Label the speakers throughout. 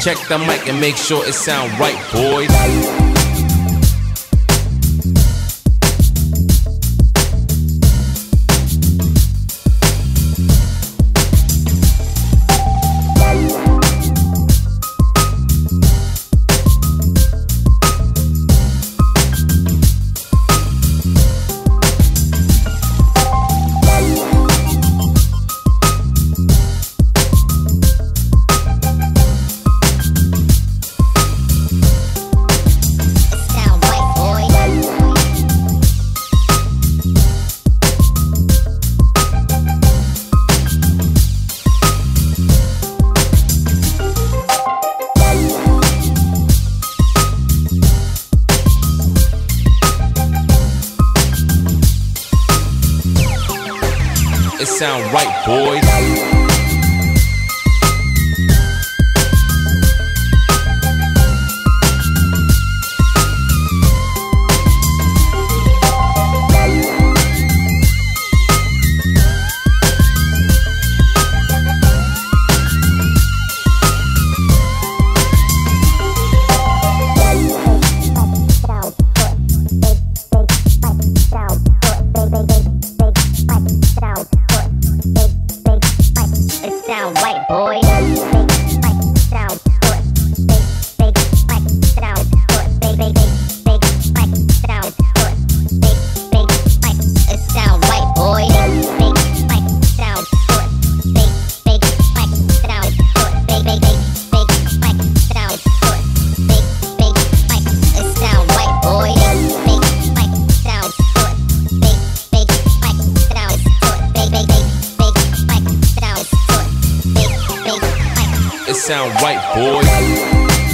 Speaker 1: Check the mic and make sure it sound right, boys. It sound right, boys.
Speaker 2: Sound white, boy. Sound
Speaker 1: It sound right, boys.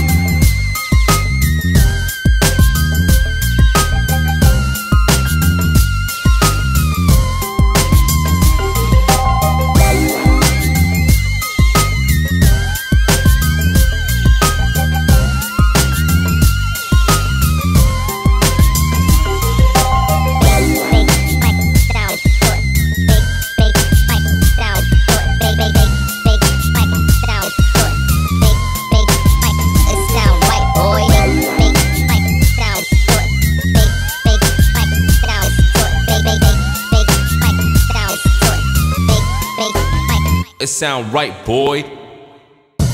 Speaker 1: It sound right, boy.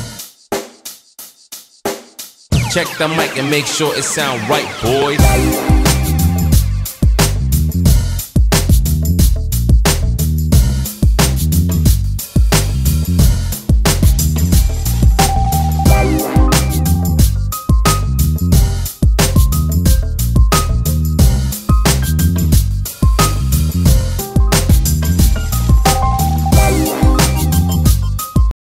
Speaker 1: Check the mic and make sure it sound right, boys.